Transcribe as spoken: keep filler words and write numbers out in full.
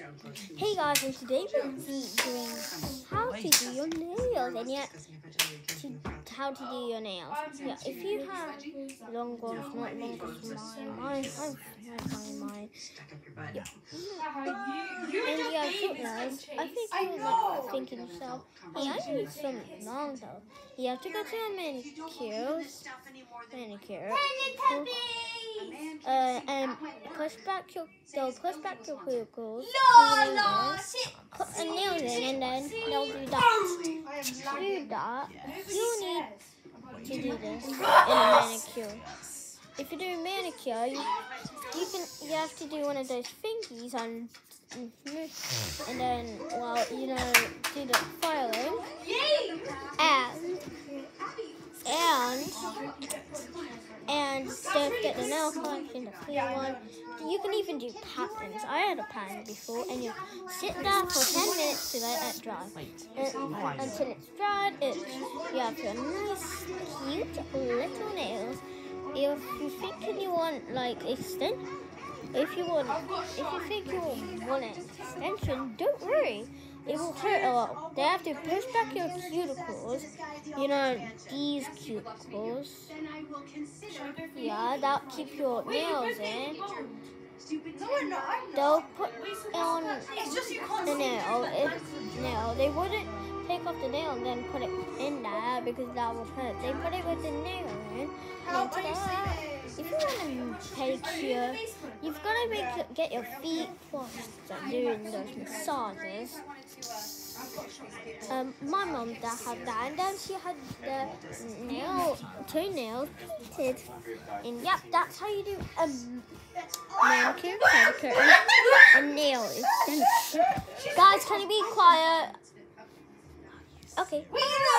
Hey guys, and today we'll be doing how to do your nails, and yet to, how to do your nails. Yeah, if you have long ones, not long as mine, mine, mine, mine, mine. Yeah. And you have short nails. I think you're like thinking to yourself, hey, I need some long nails. You have to go to a manicure, manicure. Uh, and push back your, they'll push back your cuticles, put a nail in, and then they'll do that. To do that, you need to do this in a manicure. If you do a manicure, you, you can you have to do one of those thingies and and then well you know do the filing and and. And don't get the nail polish in the clear one. You can even do patterns. I had a pattern before, and you sit there for ten minutes to let it dry. And, until it's dried, it, you have your nice, cute little nails. If you think you want like extend, if you want, if you think you want an extension, don't worry. It will hurt a lot. They have to push back your cuticles. You know, these cuticles. Yeah, that'll keep your nails in. They'll put on the nail. If, nail. They wouldn't take off the nail and then put it in there because that would hurt. They put it with the nail in. And if you want a pedicure, you've got to make get your feet washed and doing those massages. Um, my mum that had that, and then she had the nail, toenails painted. And yep, that's how you do a manicure, pedicure, and a nail extension. Guys, can you be quiet? Okay.